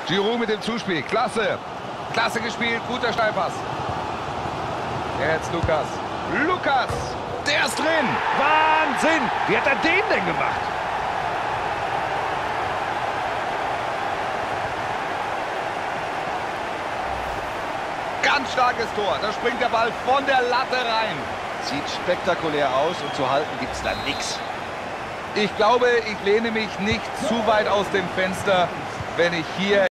Giroud mit dem Zuspiel. Klasse. Klasse gespielt. Guter Steilpass. Jetzt Lukas. Lukas. Der ist drin. Wahnsinn! Wie hat er den denn gemacht? Ganz starkes Tor. Da springt der Ball von der Latte rein. Sieht spektakulär aus und zu halten gibt es da nichts. Ich glaube, ich lehne mich nicht zu weit aus dem Fenster, wenn ich hier